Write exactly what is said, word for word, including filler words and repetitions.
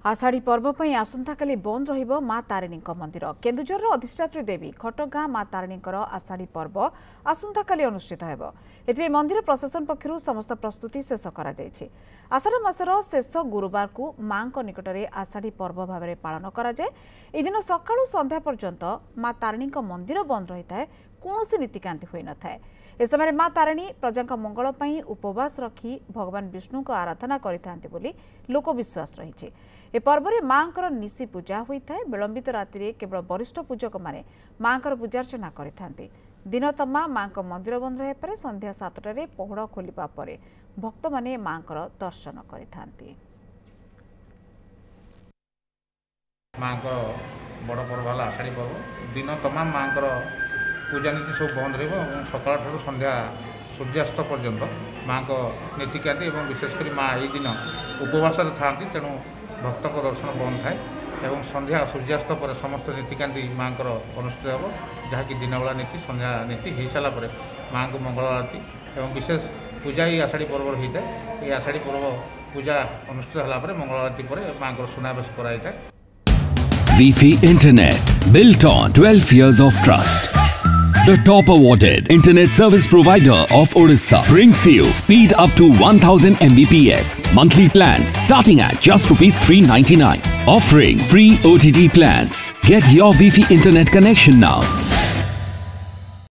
आषाढ़ी पर्व पर आसंताकाली बंद रहिबो मां तारिणी मंदिर। केन्दुझर अधिष्ठात्री देवी घटगां मां तारिणी आषाढ़ी पर्व आसंताकाली अनुष्ठित हेबो। एथिबे मंदिर प्रशासन पक्षरु समस्त प्रस्तुति शेष करा जायछि। आषाढ़ मासर शेष गुरुवार को मां निकटरे आषाढ़ी पर्व भाव में पालन करा जाय। ए दिन सकाळु संध्या पर्यंत मां तारिणी मंदिर बंद रही थाए, कौनसी नीतिकांति होई न थाए। ए समय मां तारिणी प्रजा मंगल पई उपवास रखी भगवान विष्णु को आराधना करिथांती बोली लोक विश्वास रही। ए पर्व में मां निशी पूजा होता है। विलंबित राति केवल वरिष्ठ पूजक माने मां पूजार्चना करिथांती। दिन तमा मां मंदिर बंद रहे पर संध्या सातटारे पहुड़ खोलिबा परे भक्त माने मां दर्शन करिथांती। मां बड़ पर्व है आषाढ़ी पर्व। दिन तमाम मां पूजा नीति सब बंद रहा। सकाल ठार संध्या सूर्यास्त पर्यंत मां नीतिकांति और विशेषकर मां यही दिन उपवास था, तेणु भक्त को दर्शन बंद थाए। एवं संध्या सूर्यास्त पर समस्त नीतिकांति मां अनुष्ठित हो, जहाँकि दिन बेला नीति संध्या नीति हो सारापर मां को मंगल आरती एवं विशेष पूजा ही आषाढ़ी पर्व होता है। ये आषाढ़ी पर्व पूजा अनुष्ठित होगापर मंगल आरती पर मां सुनावेश कराई। Wi-Fi Internet, built on twelve years of trust. The top awarded internet service provider of Odisha brings you speed up to one thousand megabits per second. Monthly plans starting at just rupees three ninety-nine. Offering free O T T plans. Get your Wi-Fi internet connection now.